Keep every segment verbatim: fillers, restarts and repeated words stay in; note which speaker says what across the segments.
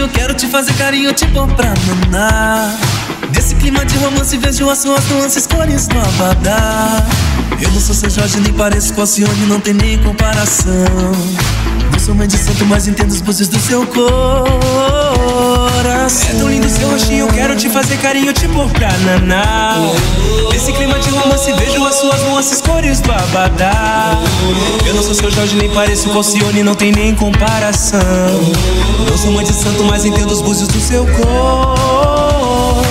Speaker 1: roxinho, quero te fazer carinho, tipo pra naná. Nesse clima de romance vejo as suas nuances, cores do abadá. Eu não sou seu Jorge, nem pareço com Alcione, não tem nem comparação. Não sou mãe de santo, mas entendo os búzios do seu coração. É tão lindo seu roxinho, quero te fazer carinho, tipo pra naná. Nesse clima de romance vejo as suas nuances, cores do abadá. Eu não sou seu Jorge, nem pareço com Alcione, não tem nem comparação. Não sou mãe de santo, mas entendo os búzios do seu coração.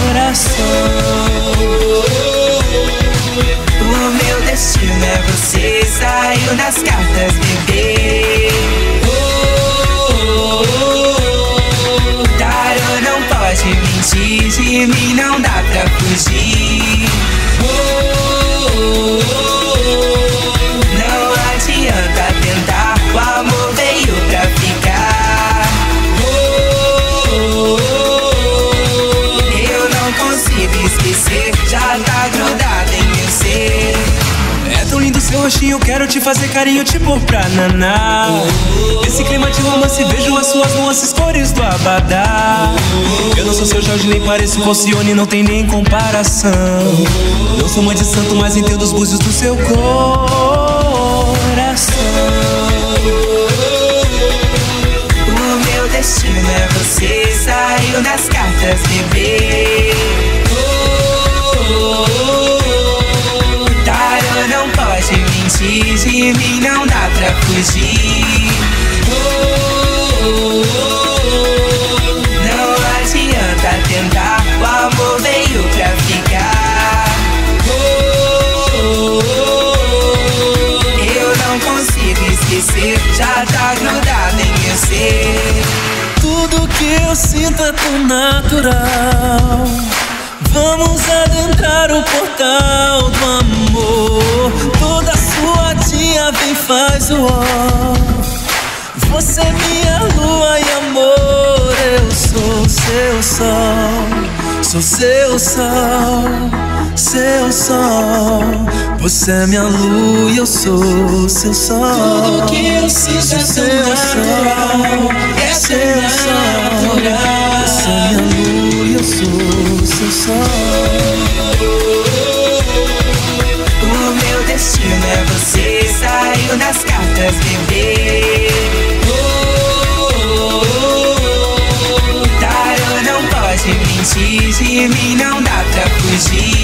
Speaker 2: O meu destino é você, saiu nas cartas, bebê. Tarô não pode mentir, de mim não dá pra fugir. Não adianta tentar, o amor veio pra ficar. Eu não consigo esquecer, já tá grudado em meu ser.
Speaker 1: É tão lindo seu roxinho, quero te fazer carinho, tipo pra naná. Nesse clima de romance vejo as suas nuances, cores do abadá. Eu não sou seu Jorge, nem pareço com Alcione, não tem nem comparação. Não sou mãe de santo, mas entendo os búzios do seu coração.
Speaker 2: O meu destino é você, saiu nas cartas, bebê. Tarô não pode mentir, de mim não dá pra fugir. Não adianta tentar, o amor veio pra ficar. Eu não consigo esquecer, já tá grudado em meu ser.
Speaker 1: Tudo que eu sinto é tão natural. Vamos adentrar o portal do amor. Toda sua dia vem, faz o ó. Você é minha lua e amor. Eu sou seu sol, sou seu sol, seu sol. Você é minha lua e eu sou seu sol.
Speaker 2: Tudo que eu sinto é tão natural, é seu natural.
Speaker 1: Você é minha lua e eu sou seu sol.
Speaker 2: O meu destino é você, saiu nas cartas, bebê. Tarô não pode mentir, de mim não dá pra fugir.